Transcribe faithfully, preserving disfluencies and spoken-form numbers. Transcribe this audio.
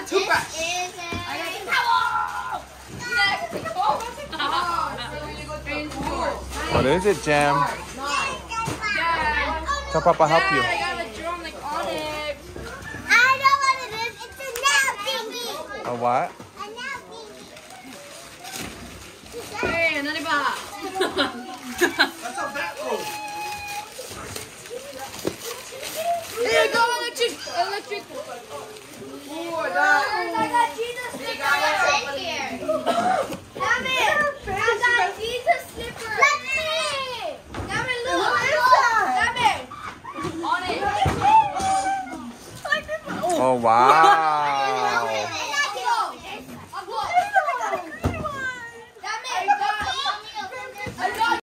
a toothbrush. This is I got a towel. Next. Oh, that's a towel. What is it, Jam? Dad. So Papa help you. Dad, I got a drumstick on it. I know what it is. It's a nail thingy. A what? A nail thingy. Hey, another box. That's a bat roll. Here you go, electric. Electric. Oh, I got Jesus slipper. What's in here? Damn it. I got Jesus slipper. Let me. Damn it, look. What is that? Damn it. On it. Oh, wow.